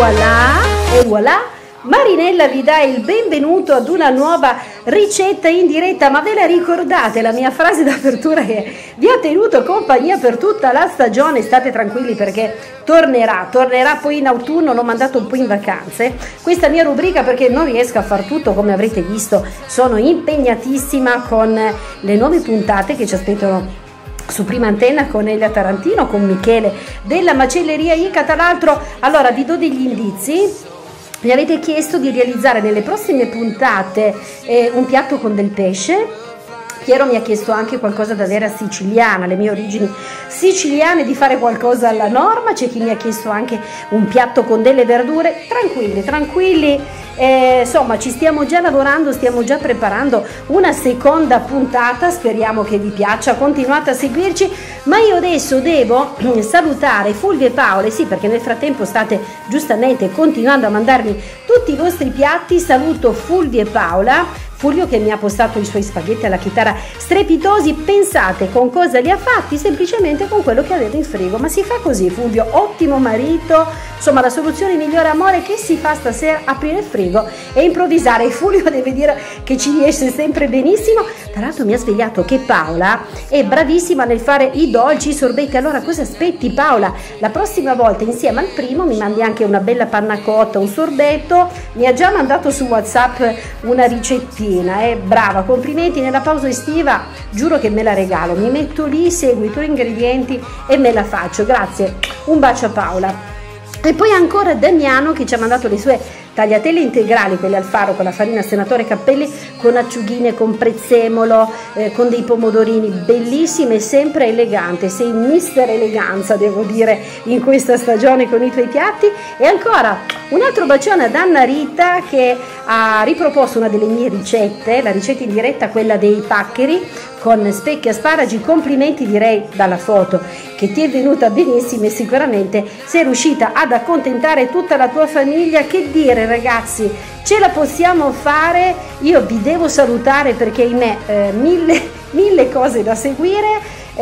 E voilà, Marinella vi dà il benvenuto ad una nuova ricetta in diretta. Ma ve la ricordate la mia frase d'apertura che vi ha tenuto compagnia per tutta la stagione? State tranquilli perché tornerà poi in autunno. L'ho mandato un po' in vacanze questa mia rubrica perché non riesco a far tutto, come avrete visto sono impegnatissima con le nuove puntate che ci aspettano su Prima Antenna con Elia Tarantino, con Michele della Macelleria Ica. Tra l'altro, allora vi do degli indizi. Mi avete chiesto di realizzare nelle prossime puntate un piatto con del pesce. Piero mi ha chiesto anche qualcosa da vera siciliana, le mie origini siciliane, di fare qualcosa alla norma. C'è chi mi ha chiesto anche un piatto con delle verdure. Tranquilli, insomma ci stiamo già lavorando, stiamo già preparando una seconda puntata, speriamo che vi piaccia, continuate a seguirci. Ma io adesso devo salutare Fulvio e Paola, sì, perché nel frattempo state giustamente continuando a mandarmi tutti i vostri piatti. Saluto Fulvio e Paola. Fulvio che mi ha postato i suoi spaghetti alla chitarra strepitosi. Pensate con cosa li ha fatti? Semplicemente con quello che avete in frigo. Ma si fa così, Fulvio, ottimo marito, insomma la soluzione migliore, amore. Che si fa stasera? Aprire il frigo e improvvisare. Fulvio deve dire che ci riesce sempre benissimo. Tra l'altro mi ha svegliato che Paola è bravissima nel fare i dolci, i sorbetti. Allora cosa aspetti, Paola? La prossima volta insieme al primo mi mandi anche una bella panna cotta, un sorbetto. Mi ha già mandato su WhatsApp una ricettina. Brava, complimenti. Nella pausa estiva giuro che me la regalo, mi metto lì, seguo i tuoi ingredienti e me la faccio. Grazie, un bacio a Paola. E poi ancora Damiano che ci ha mandato le sue tagliatelle integrali, quelle al faro con la farina Senatore Cappelli, con acciughine, con prezzemolo, con dei pomodorini, bellissime, sempre elegante. Sei mister eleganza, devo dire, in questa stagione con i tuoi piatti. E ancora un altro bacione ad Anna Rita che ha riproposto una delle mie ricette, la ricetta in diretta, quella dei paccheri con specchi e asparagi. Complimenti, direi dalla foto che ti è venuta benissimo e sicuramente sei riuscita ad accontentare tutta la tua famiglia. Che dire, ragazzi, ce la possiamo fare. Io vi devo salutare perché ahimè mille cose da seguire.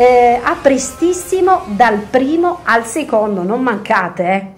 A prestissimo dal primo al secondo, non mancate.